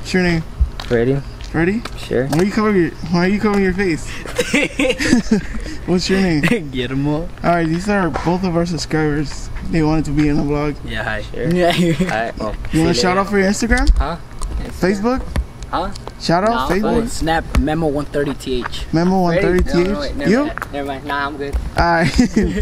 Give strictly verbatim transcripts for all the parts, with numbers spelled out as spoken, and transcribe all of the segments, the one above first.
What's your name? Freddie. Freddie? Sure. Why are you covering your Why are you covering your face? What's your name? Guillermo. Alright, these are both of our subscribers. They wanted to be in the vlog. Yeah, hi. Sure. Yeah. Alright, well. You want to shout out for your Instagram? Huh? Facebook? Huh? Shout out? No, Facebook? uh, Snap Memo one thirty T H. Memo one thirty T H? No, no, wait, never you? Mind. Never mind. Nah, I'm good. Alright.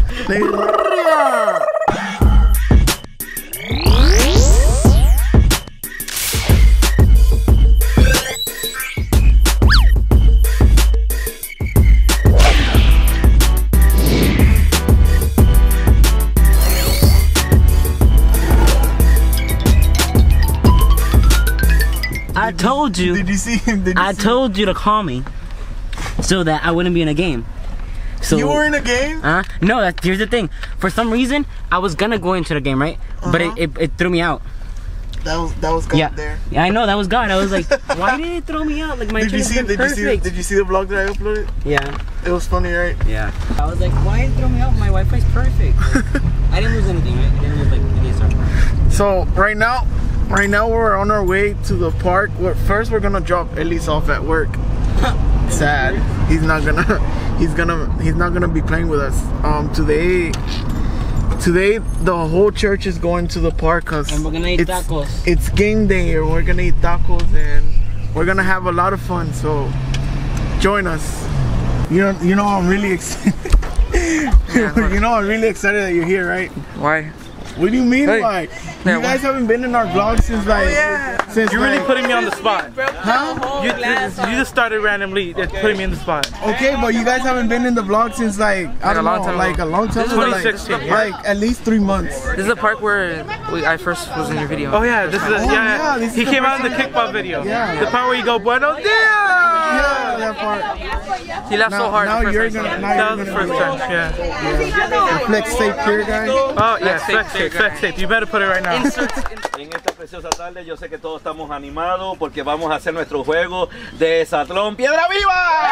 I told you. Did you see him? Did you I see told you to call me so that I wouldn't be in a game. So you were in a game? Huh? No, that, here's the thing. For some reason, I was gonna go into the game, right? Uh-huh. But it, it, it threw me out. That was that was God yeah. there. Yeah, I know that was God. I was like, why did it throw me out? Like my did you see? been Did perfect. you see? Did you see the vlog that I uploaded? Yeah. It was funny, right? Yeah. I was like, why did it throw me out? My Wi-Fi's perfect. Like, I didn't lose anything, right? I didn't lose like any stuff. So right now, right now we're on our way to the park. We're, first, we're gonna drop Elise off at work. Sad. He's not gonna. He's gonna. He's not gonna be playing with us. Um, today. Today, the whole church is going to the park because and we're gonna eat it's, tacos. It's game day, or we're gonna eat tacos, and we're gonna have a lot of fun. So, join us. You know, you know, I'm really excited. You know, I'm really excited that you're here, right? Why? What do you mean, hey. why? Yeah, you guys why? haven't been in our vlog since like. Oh, yeah. Since You're like, really putting me on the spot. Huh? You, you just started randomly putting me in the spot. Okay, but you guys haven't been in the vlog since like I don't a long know, time like ago. a long time ago, twenty like, sixteen. like at least three months. This is the park where we, I first was in your video. Oh yeah, this is a, Oh, yeah. yeah, this is he the came out first in the time. kickball video. Yeah. The part where you go buenos dias. Yeah, that part. He laughed Now, so hard. now the first you're time. gonna. Now That you're was the gonna first do time. Yeah. the Flex Tape Clear guy. Oh yeah, Flex flex tape, tape, flex tape. You better put it right now. En esta preciosa tarde yo sé que todos estamos animados porque vamos a hacer nuestro juego de Hesatlón Piedra Viva.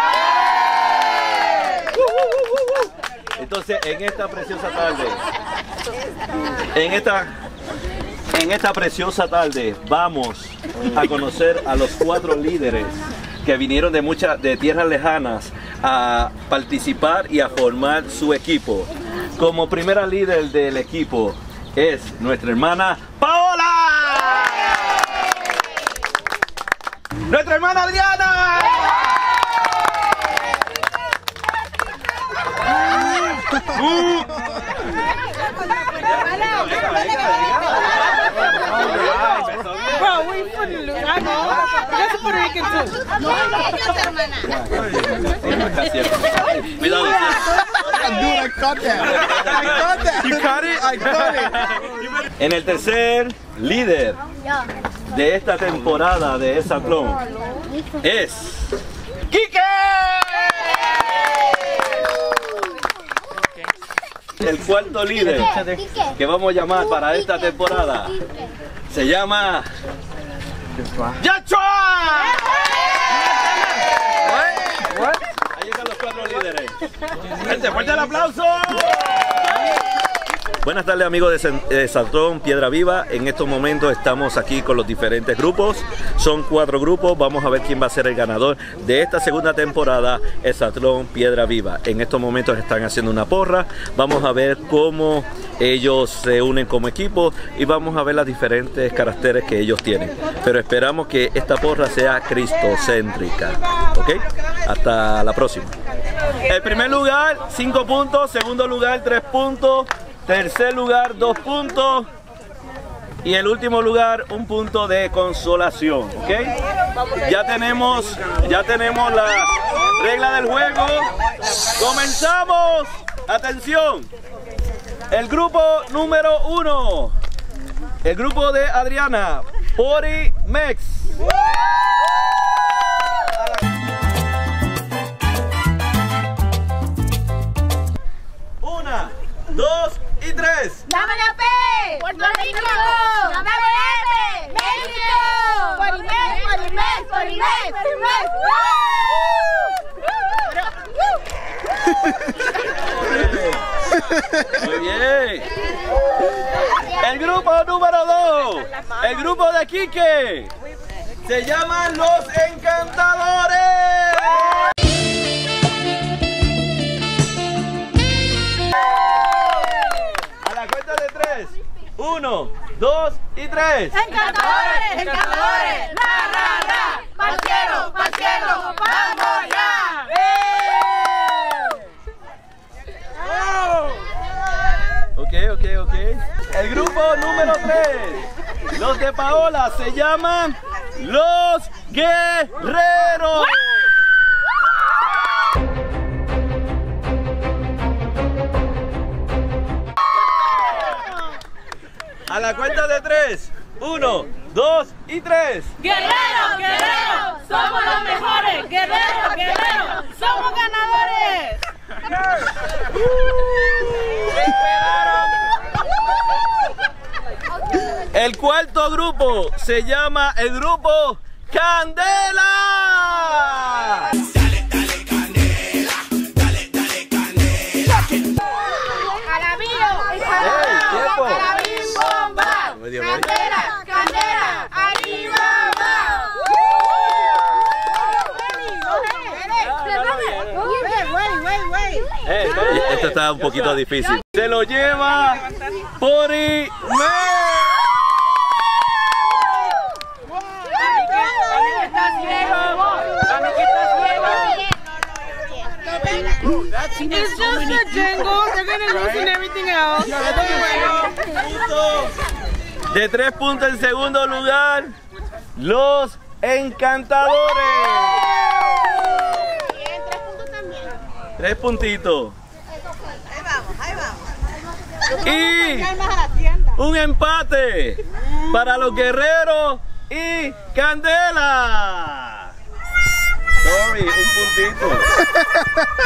Entonces en esta preciosa tarde, en esta, en esta preciosa tarde vamos a conocer a los cuatro líderes que vinieron de muchas de tierras lejanas a participar y a formar su equipo. Como primera líder del equipo es nuestra hermana Paola. Nuestra hermana Adriana. Uh. Bro, we fucking lose. I know. That's a Puerto Rican too. Cuidado. Dude, I caught that. I caught that. You caught it? I caught it. En el tercer líder de esta temporada de Hesatlón es ¡Quique! El cuarto líder que vamos a llamar para esta temporada se llama ¡Yachua! Ahí están los cuatro líderes. Gente, fuerte el aplauso. Buenas tardes amigos de Hesatlón Piedra Viva. En estos momentos estamos aquí con los diferentes grupos. Son cuatro grupos. Vamos a ver quién va a ser el ganador de esta segunda temporada Hesatlón Piedra Viva. En estos momentos están haciendo una porra. Vamos a ver cómo ellos se unen como equipo y vamos a ver las diferentes caracteres que ellos tienen. Pero esperamos que esta porra sea cristocéntrica. ¿Ok? Hasta la próxima. El primer lugar, cinco puntos. Segundo lugar, tres puntos. Tercer lugar, dos puntos. Y el último lugar, un punto de consolación. ¿Ok? Ya tenemos, ya tenemos las reglas del juego. ¡Comenzamos! ¡Atención! El grupo número uno. El grupo de Adriana. Pori Mex. Una, dos y tres. ¡Dame la P! ¡Puerto Rico! ¡Dame la M! ¡México! ¡Porimex, Porimex, Porimex, Porimex! Muy bien. El grupo número dos. El grupo de Quique. se llaman Los Encantadores. A la cuenta de tres. Uno, dos y tres. Encantadores, encantadores, ra, ra, ra, pa'l cielo, pa'l cielo, vamos ya. Ok, ok, ok. El grupo número tres, los de Paola, se llaman Los Guerreros. A la cuenta de tres. Uno, dos y tres. Guerreros, guerreros, somos los mejores. Guerreros, guerreros, somos ganadores. El cuarto grupo se llama el grupo Candela. Dale, dale, candela, dale, dale, candela. Alabío, tiempo. alabín, bomba. Candela, candela, arriba, Eh, esto está un poquito difícil. Se lo lleva Pori It's just a jingle. They're gonna listen everything else. De tres puntos en segundo lugar, Los Encantadores. Tres puntitos. Y un empate para los Guerreros y Candela. Sorry, un puntito.